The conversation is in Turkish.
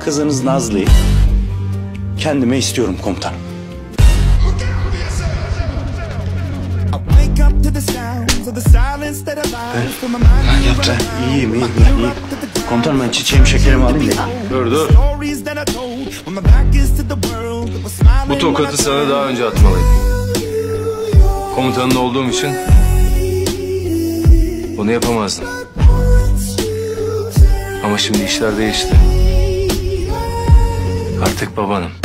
Kızınız Nazlı'yı kendime istiyorum komutanım. Yaptı. İyiyim. Komutanım ben çiçeğimi şekerimi alayım da. Dur. Bu tokatı sana daha önce atmalıydım. Komutanın olduğum için bunu yapamazdım. Ama şimdi işler değişti. Artık babanım.